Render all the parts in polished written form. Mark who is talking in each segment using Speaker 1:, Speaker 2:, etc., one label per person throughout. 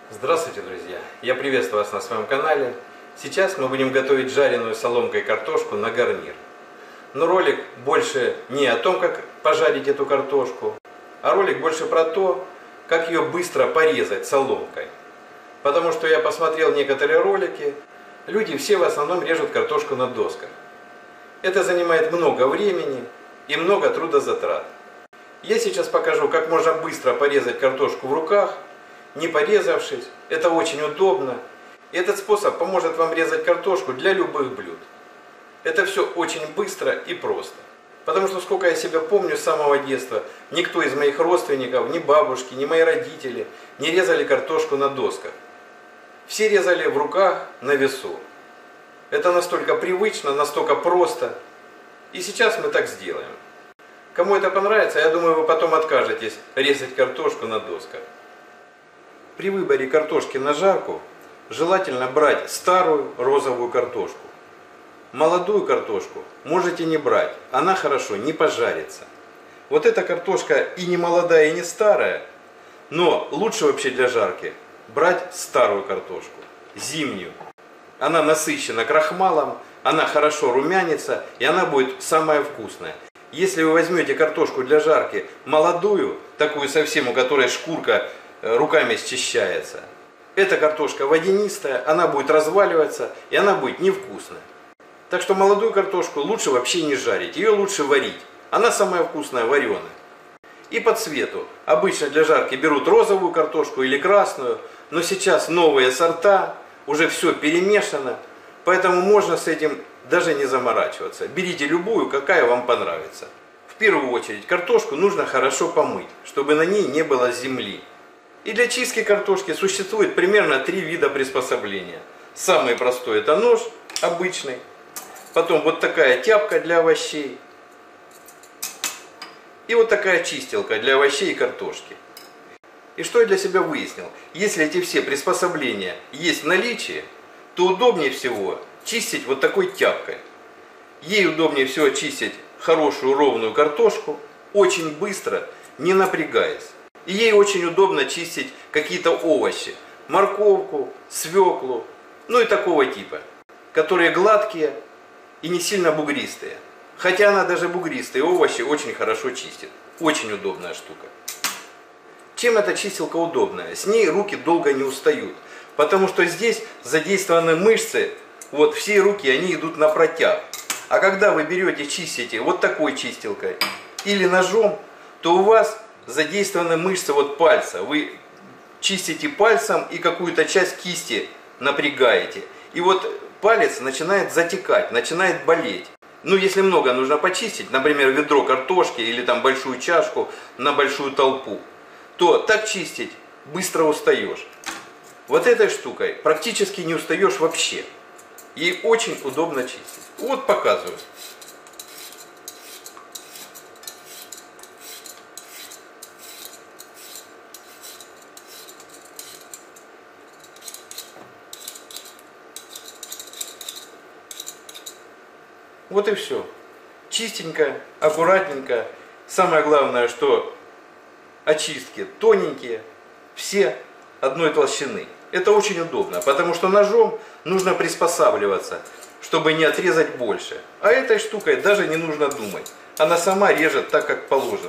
Speaker 1: Здравствуйте, друзья! Я приветствую вас на своем канале. Сейчас мы будем готовить жареную соломкой картошку на гарнир. Но ролик больше не о том, как пожарить эту картошку, а ролик больше про то, как ее быстро порезать соломкой. Потому что я посмотрел некоторые ролики, люди все в основном режут картошку на досках. Это занимает много времени и много трудозатрат. Я сейчас покажу, как можно быстро порезать картошку в руках, не порезавшись. Это очень удобно. И этот способ поможет вам резать картошку для любых блюд. Это все очень быстро и просто. Потому что сколько я себя помню с самого детства, никто из моих родственников, ни бабушки, ни мои родители не резали картошку на досках. Все резали в руках на весу. Это настолько привычно, настолько просто. И сейчас мы так сделаем. Кому это понравится, я думаю, вы потом откажетесь резать картошку на досках. При выборе картошки на жарку желательно брать старую розовую картошку. Молодую картошку можете не брать, она хорошо не пожарится. Вот эта картошка и не молодая, и не старая, но лучше вообще для жарки брать старую картошку, зимнюю. Она насыщена крахмалом, она хорошо румянится, и она будет самая вкусная. Если вы возьмете картошку для жарки молодую, такую совсем, у которой шкурка руками счищается, эта картошка водянистая, она будет разваливаться, и она будет невкусная. Так что молодую картошку лучше вообще не жарить, ее лучше варить. Она самая вкусная вареная. И по цвету. Обычно для жарки берут розовую картошку или красную, но сейчас новые сорта, уже все перемешано, поэтому можно с этим даже не заморачиваться. Берите любую, какая вам понравится. В первую очередь картошку нужно хорошо помыть, чтобы на ней не было земли. И для чистки картошки существует примерно 3 вида приспособления. Самый простой — это нож обычный, потом вот такая тяпка для овощей и вот такая чистилка для овощей и картошки. И что я для себя выяснил? Если эти все приспособления есть в наличии, то удобнее всего чистить вот такой тяпкой. Ей удобнее всего чистить хорошую ровную картошку, очень быстро, не напрягаясь. И ей очень удобно чистить какие-то овощи, морковку, свеклу, ну и такого типа, которые гладкие и не сильно бугристые. Хотя она даже бугристые овощи очень хорошо чистит. Очень удобная штука. Чем эта чистилка удобная? С ней руки долго не устают, потому что здесь задействованы мышцы, вот все руки, они идут на протяг. А когда вы берете, чистите вот такой чистилкой или ножом, то у вас задействованы мышцы вот пальца. Вы чистите пальцем и какую-то часть кисти напрягаете. И вот палец начинает затекать, начинает болеть. Ну, если много нужно почистить, например, ведро картошки или там большую чашку на большую толпу, то так чистить быстро устаешь. Вот этой штукой практически не устаешь вообще. Ей очень удобно чистить. Вот показываю. Вот и все. Чистенько, аккуратненько. Самое главное, что очистки тоненькие, все одной толщины. Это очень удобно, потому что ножом нужно приспосабливаться, чтобы не отрезать больше. А этой штукой даже не нужно думать. Она сама режет так, как положено.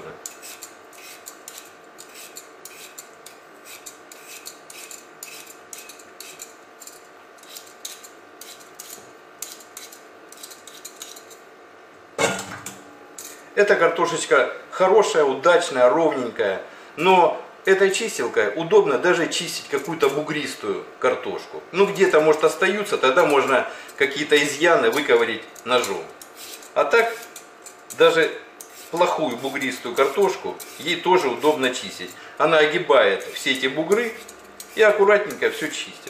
Speaker 1: Эта картошечка хорошая, удачная, ровненькая, но этой чистилкой удобно даже чистить какую-то бугристую картошку. Ну где-то может остаются, тогда можно какие-то изъяны выковырять ножом. А так даже плохую бугристую картошку ей тоже удобно чистить. Она огибает все эти бугры и аккуратненько все чистит.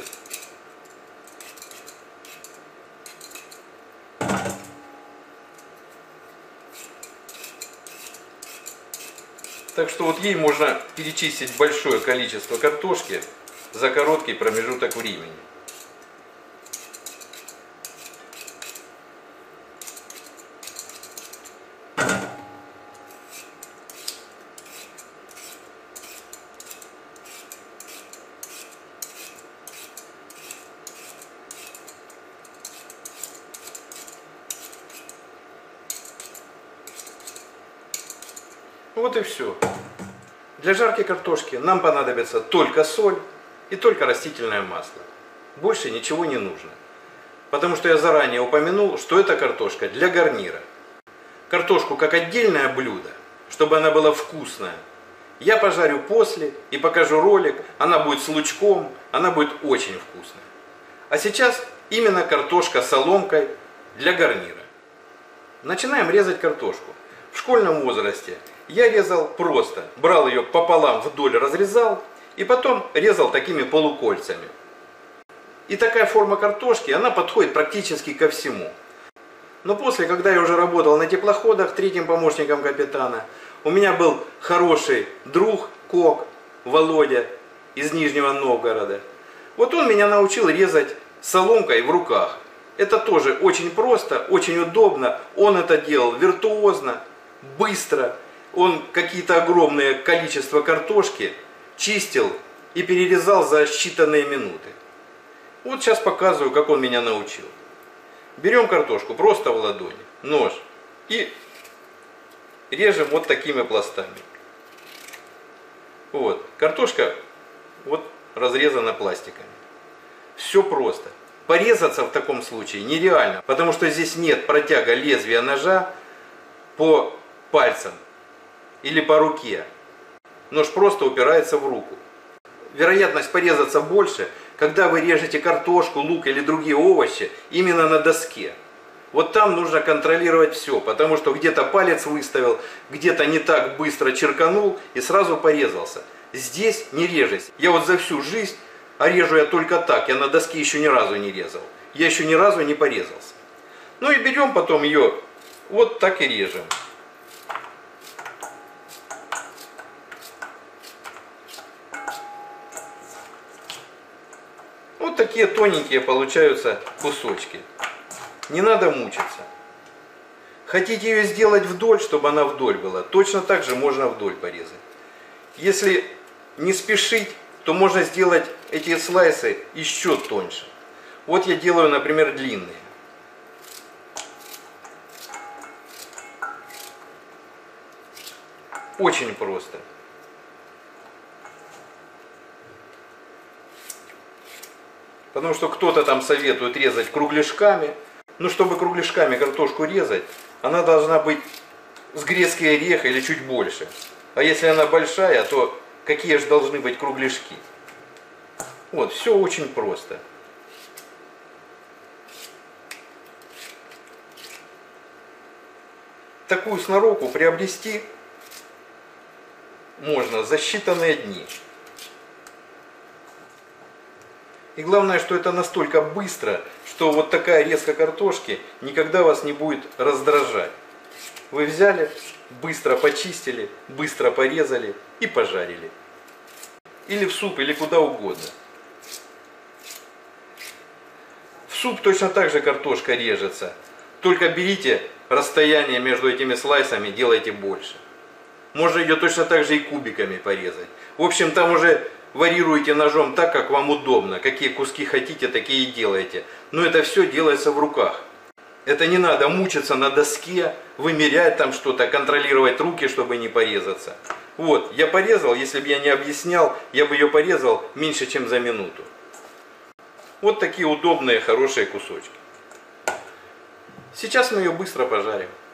Speaker 1: Так что вот ей можно перечистить большое количество картошки за короткий промежуток времени. Вот и все. Для жарки картошки нам понадобится только соль и только растительное масло. Больше ничего не нужно. Потому что я заранее упомянул, что эта картошка для гарнира. Картошку как отдельное блюдо, чтобы она была вкусная, я пожарю после и покажу ролик. Она будет с лучком, она будет очень вкусная. А сейчас именно картошка с соломкой для гарнира. Начинаем резать картошку. В школьном возрасте я резал просто. Брал ее пополам, вдоль разрезал и потом резал такими полукольцами. И такая форма картошки, она подходит практически ко всему. Но после, когда я уже работал на теплоходах, третьим помощником капитана, у меня был хороший друг, кок, Володя из Нижнего Новгорода. Вот он меня научил резать соломкой в руках. Это тоже очень просто, очень удобно. Он это делал виртуозно, быстро. Он какие-то огромные количества картошки чистил и перерезал за считанные минуты. Вот сейчас показываю, как он меня научил. Берем картошку просто в ладони, нож, и режем вот такими пластами. Вот, картошка вот разрезана пластиками. Все просто. Порезаться в таком случае нереально, потому что здесь нет протяга лезвия ножа по пальцам или по руке. Нож просто упирается в руку. Вероятность порезаться больше, когда вы режете картошку, лук или другие овощи именно на доске. Вот там нужно контролировать все, потому что где-то палец выставил, где-то не так быстро черканул и сразу порезался. Здесь не режись. Я вот за всю жизнь, а режу я только так, я на доске еще ни разу не резал. Я еще ни разу не порезался. Ну и берем потом ее, вот так и режем. Вот такие тоненькие получаются кусочки. Не надо мучиться. Хотите ее сделать вдоль, чтобы она вдоль была, точно так же можно вдоль порезать. Если не спешить, то можно сделать эти слайсы еще тоньше. Вот я делаю, например, длинные. Очень просто. Потому что кто-то там советует резать кругляшками. Но чтобы кругляшками картошку резать, она должна быть с грецкий орех или чуть больше. А если она большая, то какие же должны быть кругляшки? Вот, все очень просто. Такую сноровку приобрести можно за считанные дни. И главное, что это настолько быстро, что вот такая резка картошки никогда вас не будет раздражать. Вы взяли, быстро почистили, быстро порезали и пожарили. Или в суп, или куда угодно. В суп точно так же картошка режется. Только берите расстояние между этими слайсами, делайте больше. Можно ее точно так же и кубиками порезать. В общем, там уже варьируйте ножом так, как вам удобно. Какие куски хотите, такие и делайте. Но это все делается в руках. Это не надо мучиться на доске, вымерять там что-то, контролировать руки, чтобы не порезаться. Вот, я порезал, если бы я не объяснял, я бы ее порезал меньше, чем за минуту. Вот такие удобные, хорошие кусочки. Сейчас мы ее быстро пожарим.